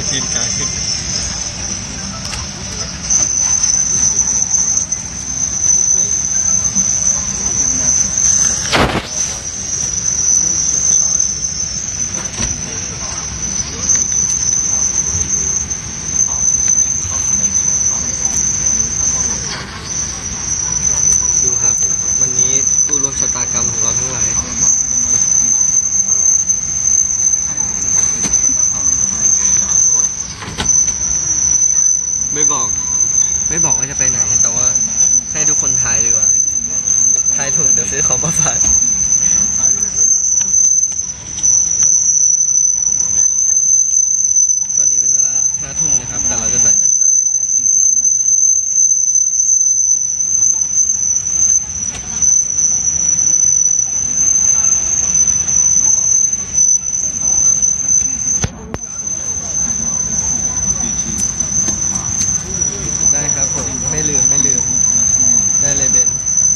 ทีนกายขึ้นดูครับวันนี้ผู้ร่วมชะตากรรมของเราทั้งหลายไม่บอกว่าจะไปไหนแต่ว่าให้ทุกคนทายดีกว่าทายถูกเดี๋ยวซื้อของมาฝากตอนนี้เป็นเวลา5 ทุ่มนะครับแต่เราจะใส่แว่นตากันแดดได้ครับผมไม่ลืมได้เลยเบน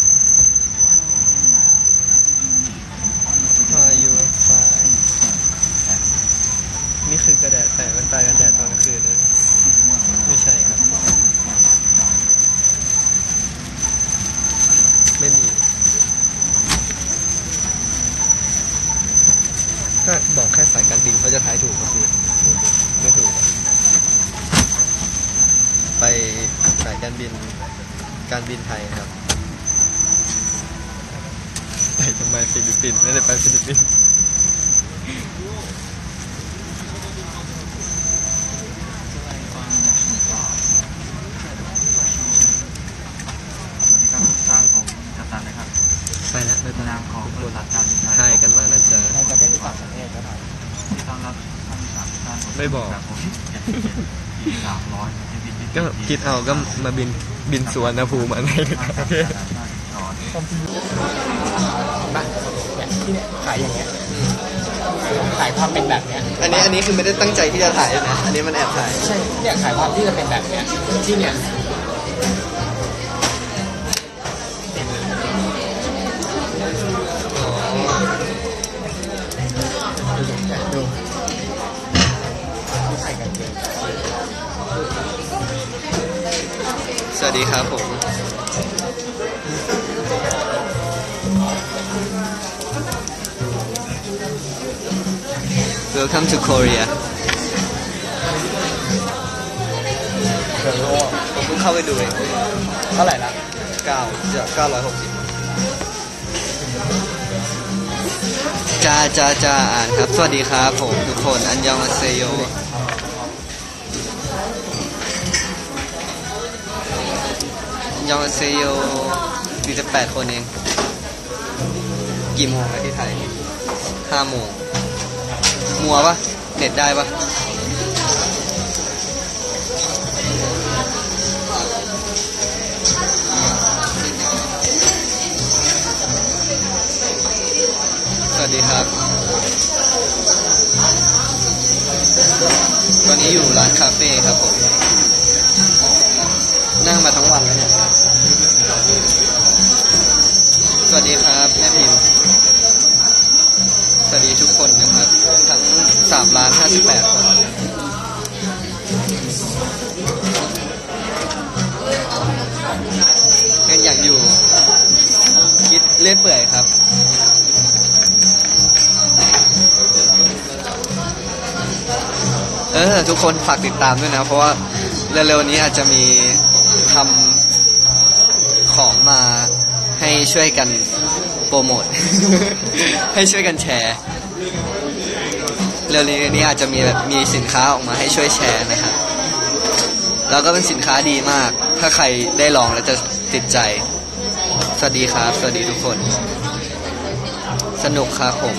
Are you fine นี่คือกระแดดแต่แว่นตากันแดดตอนกลางคืนนะไม่ใช่ครับไม่มีก็บอกแค่สายการบินเขาจะทายถูกก็คือไม่ถูกไปสายการบินไทยครับไปทำไมฟิลิปปินส์ไม่ได้ไปฟิลิปปินส์ไปแล้วไปนามของบริษัทการบินไทยถ่ายกันมานะจ๊ะในประเทศที่ต่างประเทศก็ถ่ายที่ต้อนรับท่านท่านไม่บอกก็คิดเอาก็มาบินสวนภูมิมาในประเทศที่เนี่ยขายอย่างเงี้ยขายภาพเป็นแบบเนี้ยอันนี้คือไม่ได้ตั้งใจที่จะถ่ายนะอันนี้มันแอบถ่ายใช่เนี่ยขายภาพที่จะเป็นแบบเนี้ยที่เนี่ยดูสวัสดีครับผมWelcome to Korea ผมเพิ่งเข้าไปดูเองเท่าไหร่ละ 960จ้าอ่านครับสวัสดีครับผมทุกคนอันยองอาเซโยอันยองอาเซโย48 คนเองกี่โมงแล้วที่ไทย5 โมงมัวปะเน็ตได้ปะสวัสดีครับตอนนี้อยู่ร้านคาเฟ่ครับผมนั่งมาทั้งวันแล้วเนี่ยสวัสดีครับแม่พิมพ์สวัสดีทุกคนนะครับทั้ง3,058 คนยังอยากอยู่คิดเล่อยเปื่อยครับทุกคนฝากติดตามด้วยนะเพราะว่าเร็วๆนี้อาจจะมีทำของมาให้ช่วยกันโปรโมท ให้ช่วยกันแชร์เร็วนี้อาจจะมีสินค้าออกมาให้ช่วยแชร์นะครับแล้วก็เป็นสินค้าดีมากถ้าใครได้ลองแล้วจะติดใจสวัสดีครับสวัสดีทุกคนสนุกครับผม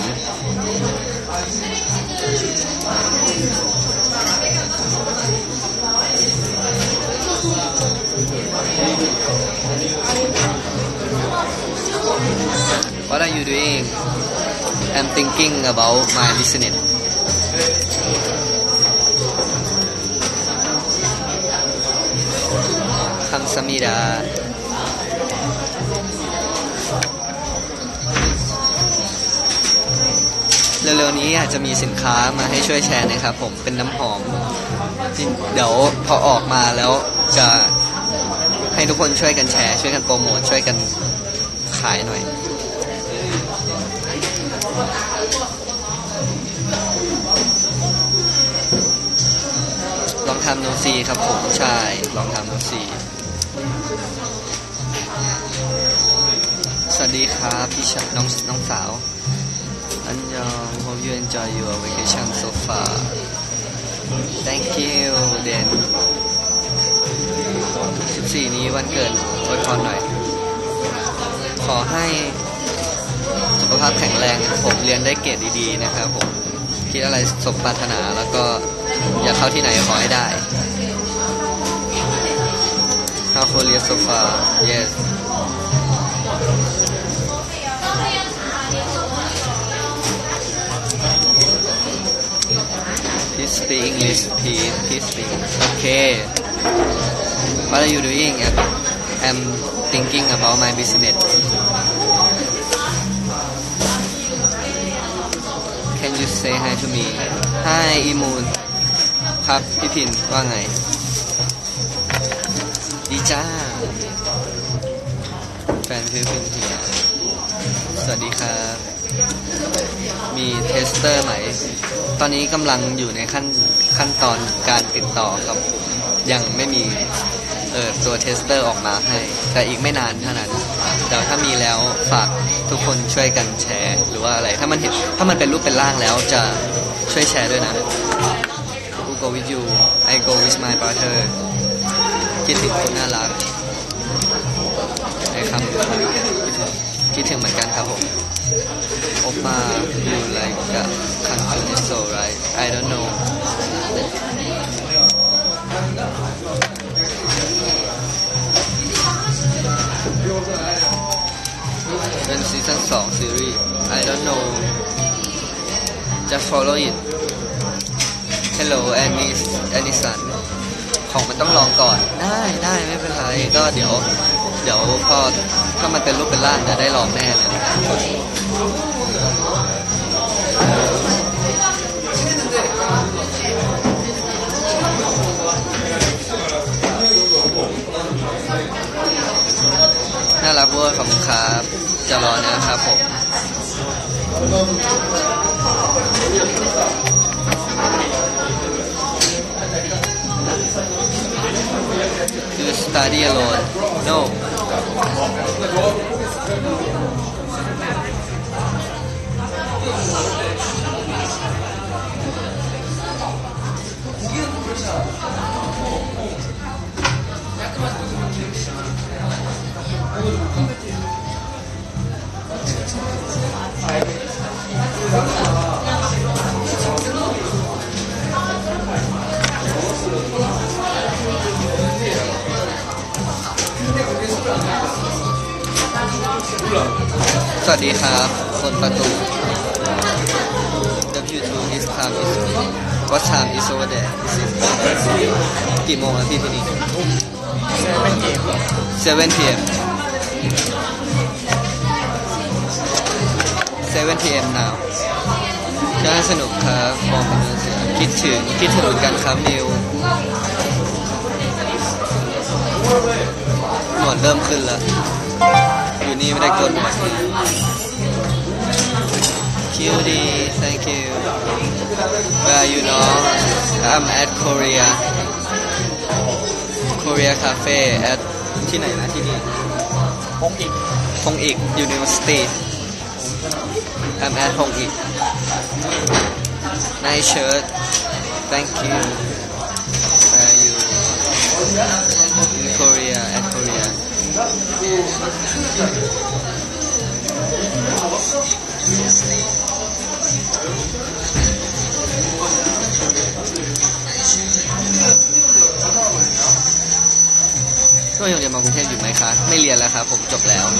What are you doing? I'm thinking about my business. 감사합니다. เร็วๆนี้นี้อาจจะมีสินค้ามาให้ช่วยแชร์นะครับผมเป็นน้ำหอมที่เดี๋ยวพอออกมาแล้วจะให้ทุกคนช่วยกันแชร์ช่วยกันโปรโมทช่วยกันขายหน่อยลองทำโนซีครับผมใช่ลองทำโนซีสวัสดีครับพี่ชายน้องสาวอันยอง hope you enjoy your vacation so far thank you เดน14นี้วันเกิดอวยพรหน่อยขอให้สุขภาพแข็งแรงผมเรียนได้เกรดดีๆนะครับผมคิดอะไรสมปรารถนาแล้วก็อยากเข้าที่ไหนขอให้ได้ How Korea so far yes please speak English please speak okay what are you doing I'm thinking about my business Can you say hi to me Hi อีมูนครับพี่พินว่าไงดีจ้าแฟนพี่พินเฮียสวัสดีครับมีเทสเตอร์ไหมตอนนี้กำลังอยู่ในขั้นตอนการติดต่อกับผมยังไม่มีตัวเทสเตอร์ออกมาให้แต่อีกไม่นานเท่านั้นแต่ถ้ามีแล้วฝากทุกคนช่วยกันแชร์หรือว่าอะไรถ้ามันเป็นรูปเป็นร่างแล้วจะช่วยแชร์ด้วยนะ Who go with you I go with my brother คิดถึงคนน่ารักไอ้คำคิดถึงเหมือนกันครับผมโอป้า you like a country so right I don't knowเป็นซีซั่น2ซีรีส์ I don't know just follow it Hello Anison ของมันต้องลองก่อนได้ไม่เป็นไรก็เดี๋ยวพอถ้ามันเป็นรูปเป็นร่างจะได้ลองแน่เลยน่ารักเวอร์ขอบคุณครับจะรอนะครับผม Do you study alone? No.สวัสดีครับคนประตู W2 his time is what time is over there กี่โมงแล้วพี่ที่นี่7 p.m. 7 p.m. now ก็สนุกครับมองเป็นเสือคิดถึงเหมือนกันครับมิวหนวดเริ่มขึ้นแล้วอยู่นี่ไม่ได้กดหนวดคิวดี thank you where you know I'm at Korea Cafe at ที่ไหนนะที่นี่พงอีก University I'm at พงอีก nice shirt thank you where you in Korea at Koreaก็ยังเรียนมากรุงเทพอยู่ไหมคะไม่เรียนแล้วครับผมจบแล้ว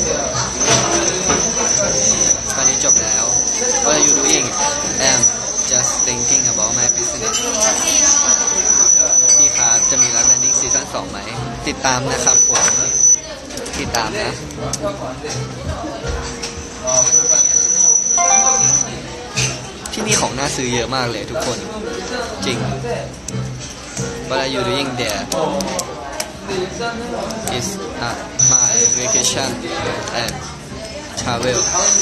ตอนนี้จบแล้ว What are you doing I'm just thinking about my business พี่ครับจะมีรักแลนดิ้งซีซั่น2ไหมติดตามนะครับผมติดตามนะที่ที่นี่ของน่าซื้อเยอะมากเลยทุกคนจริง What are you doing there is my vacation and travel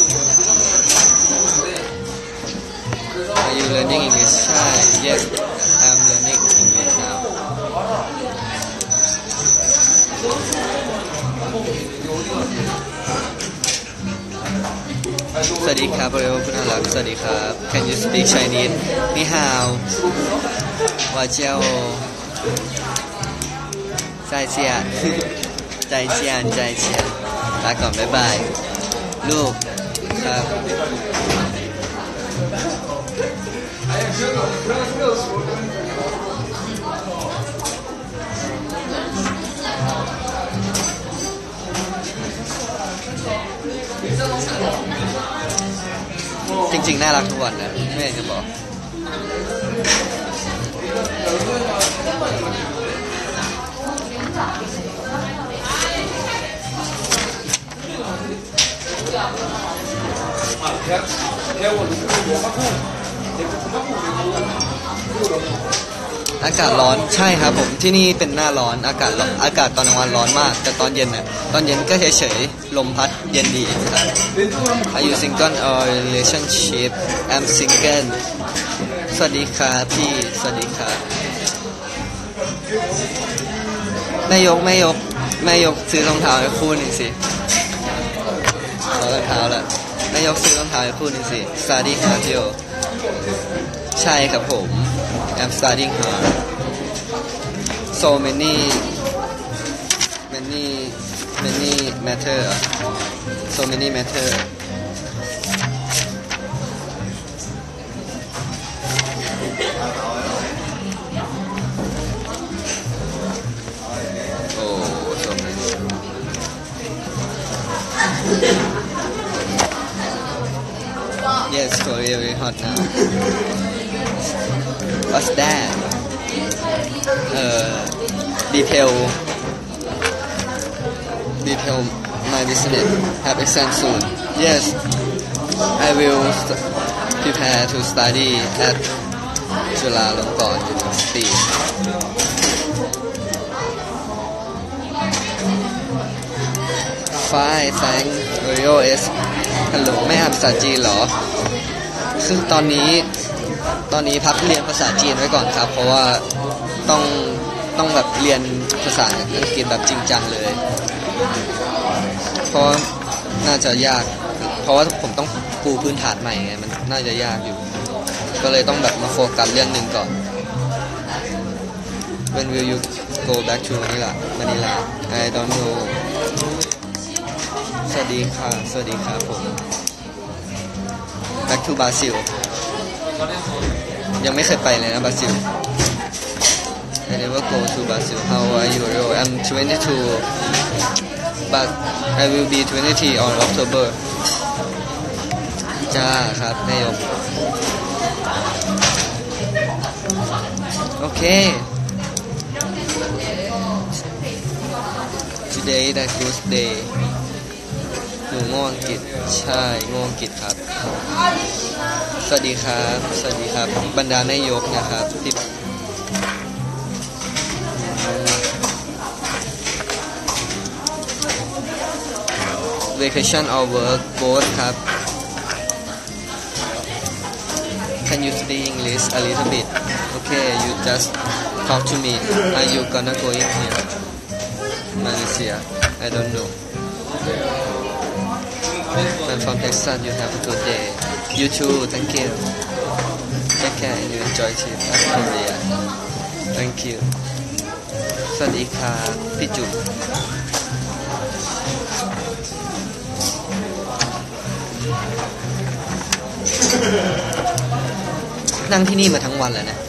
Are you learning English ใช่ Yes I'm learning English now สวัสดีครับเรโอคุณน่ารักสวัสดีครับ Can you speak Chinese นี่ฮาวว่าเจ้าใจเจียนใจเจียนใจเจียนลาก่อนบ๊ายบายลูกครับจริงๆน่ารักทุกวันนะไม่อยากจะบอกอากาศร้อนใช่ครับผมที่นี่เป็นหน้าร้อนอากาศตอนกลางวันร้อนมากแต่ตอนเย็นก็เฉยๆลมพัดเย็นดีครับ Are you single or relationship I'm single สวัสดีครับพี่สวัสดีครับแม่ยกซื้อรองเท้าให้คู่หนึ่งสิรองเท้าแล้วแม่ยกซื้อรองเท้าให้คู่หนึ่งสิสวัสดีครับพี่โอใช่ครับผม I'm studying hard so many matter so many matter โอ้ so many yes Korea very hot now What's that? Detail my business. Have exam soon. Yes, I will prepare to study at Chulalongkorn University. Fine, thanks. Rio is Hello ไม่อ่านภาษาจีนเหรอซึ่งตอนนี้พักเรียนภาษาจีนไว้ก่อนครับเพราะว่าต้องแบบเรียนภาษาอังกฤษแบบจริงจังเลยเพราะน่าจะยากเพราะว่าผมต้องปูพื้นฐานใหม่ไงมันน่าจะยากอยู่ก็เลยต้องแบบมาโฟกัสเรื่องหนึ่งก่อน When will you go back to Manila I don't know สวัสดีครับผม Back to Brazilยังไม่เคยไปเลยนะบราซิล I never go to Brazil How are you I'm 22 but I will be 23 on October จ้าครับนายกโอเค Today that good day หนูง่วงกิจใช่ง่วงกิจครับสวัสดีครับบรรดาแม่ยกนะครับที่ Vacation or work both ครับ Can you speak English a little bit Okay you just talk to me Are you gonna go in here Malaysia I don't know I'm from Texas you have a good day You too thank you Take care and you enjoy trip at Korea Thank you สวัสดีครับพี่จุ๊บนั่งที่นี่มาทั้งวันแล้วนะ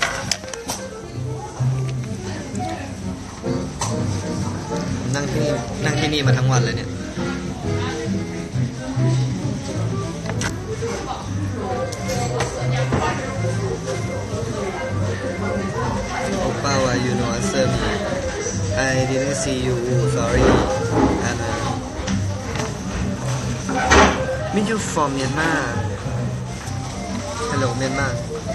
นั่งที่นี่มาทั้งวันแล้วเนี่ยOppa why you no answer me I didn't see you sorry and meet you from Myanmar Hello Myanmar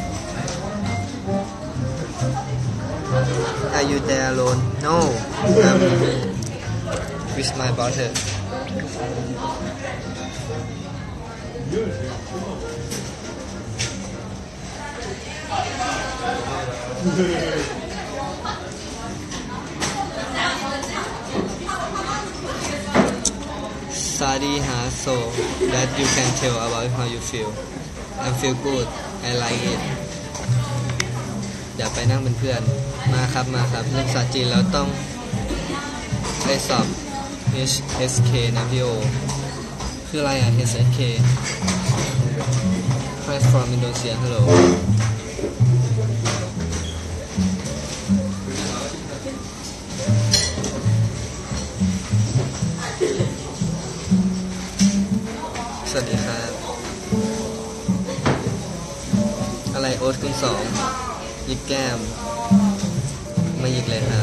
Are you there alone No I'm with my brother Study hard so that you can tell about how you feel I feel good I like it อย่าไปนั่งเป็นเพื่อนมาครับเรื่องภาษาจีนเราต้องไปสอบ HSK นะพี่โอคืออะไรอ่ะ HSK Friends from Indonesia Helloสวัสดีครับอะไรโอ๊ตคุณสองยิกแก้มมายิกเลยครับ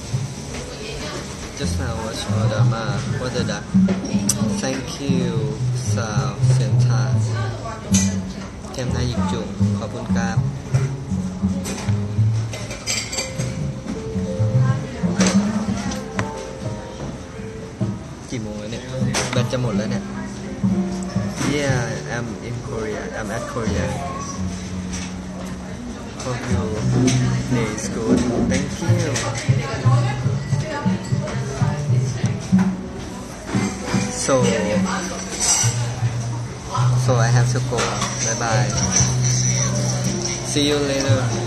Just now watch all drama What the duck Thank you สาวเสียงทาแก้มหน้ายิกจุ่มขอบคุณครับกี่โมงแล้วเนี่ยแบตจะหมดแล้วเนี่ย Yeah I'm in Korea I'm at Korea Hope you play is good Thank you So I have to go Bye bye See you later